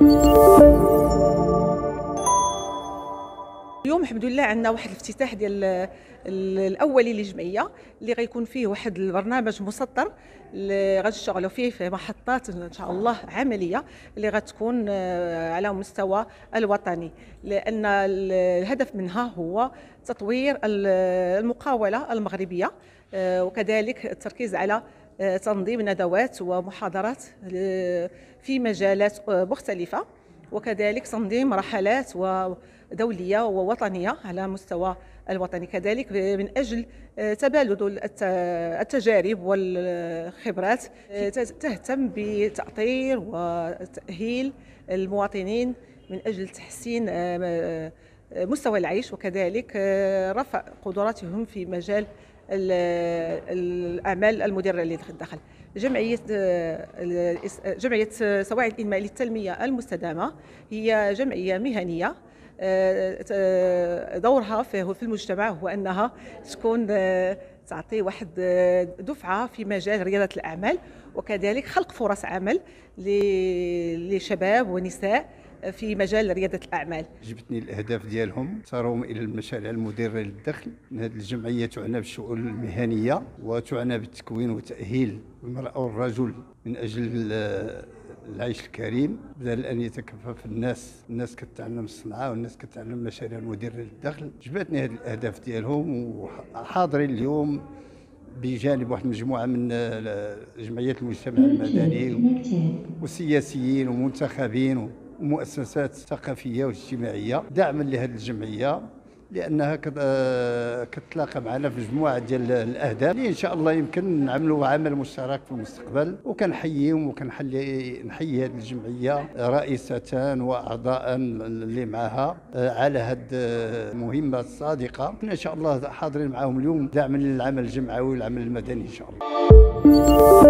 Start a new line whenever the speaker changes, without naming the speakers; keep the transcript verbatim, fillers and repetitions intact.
اليوم الحمد لله عندنا واحد الافتتاح ديال الاولي للجمعيه اللي غيكون فيه واحد البرنامج مسطر اللي غنشتغلوا فيه في محطات ان شاء الله عمليه اللي غتكون على مستوى الوطني، لان الهدف منها هو تطوير المقاوله المغربيه وكذلك التركيز على تنظيم ندوات ومحاضرات في مجالات مختلفه، وكذلك تنظيم رحلات ودولية ووطنية على مستوى الوطني، كذلك من أجل تبادل التجارب والخبرات تهتم بتأطير وتأهيل المواطنين من أجل تحسين مستوى العيش وكذلك رفع قدراتهم في مجال الأعمال المدرة للدخل. جمعية جمعية سواعد الإنماء للتنمية المستدامة هي جمعية مهنية دورها في المجتمع هو أنها تكون تعطي واحد دفعة في مجال ريادة الأعمال وكذلك خلق فرص عمل لشباب ونساء في مجال ريادة الأعمال.
عجبتني الأهداف ديالهم، صاروهم إلى المشاريع المدرة للدخل. هذه الجمعية تعنى بالشؤون المهنية وتعنى بالتكوين وتأهيل المرأة والرجل من أجل العيش الكريم، بدل أن يتكفف الناس الناس كتعلم الصنعة والناس كتعلم المشاريع المدرة للدخل. عجبتني هذه الأهداف ديالهم، وحاضرين اليوم بجانب واحد المجموعة من جمعيات المجتمع المدني والسياسيين ومنتخبين ومؤسسات ثقافية واجتماعية دعما لهذه الجمعية، لأنها كتلاقى معنا في مجموعة ديال الأهداف اللي إن شاء الله يمكن نعملوا عمل مشترك في المستقبل. وكنحييهم وكنحيي نحيي هذه الجمعية رئيسة وأعضاء اللي معها على هذه المهمة الصادقة. إن شاء الله حاضرين معهم اليوم دعما للعمل الجمعوي والعمل المدني إن شاء الله.